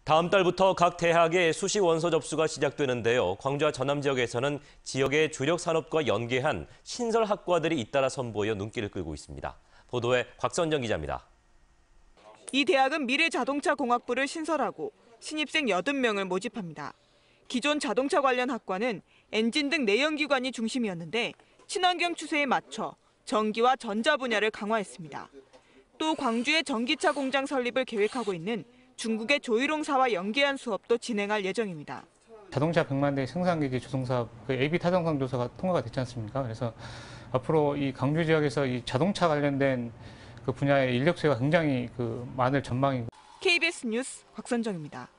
다음 달부터 각 대학의 수시 원서 접수가 시작되는데요. 광주와 전남 지역에서는 지역의 주력 산업과 연계한 신설 학과들이 잇따라 선보여 눈길을 끌고 있습니다. 보도에 곽선정 기자입니다. 이 대학은 미래자동차공학부를 신설하고 신입생 80명을 모집합니다. 기존 자동차 관련 학과는 엔진 등 내연기관이 중심이었는데 친환경 추세에 맞춰 전기와 전자 분야를 강화했습니다. 또 광주에 전기차 공장 설립을 계획하고 있는 중국의 조일홍사와 연계한 수업도 진행할 예정입니다. 자동차 100만 대 생산기기 조성사업, AB 타당성 조사가 통과가 됐지 않습니까? 그래서 앞으로 이 광주 지역에서 이 자동차 관련된 그 분야의 인력 수요가 굉장히 많을 전망이고. KBS 뉴스 곽선정입니다.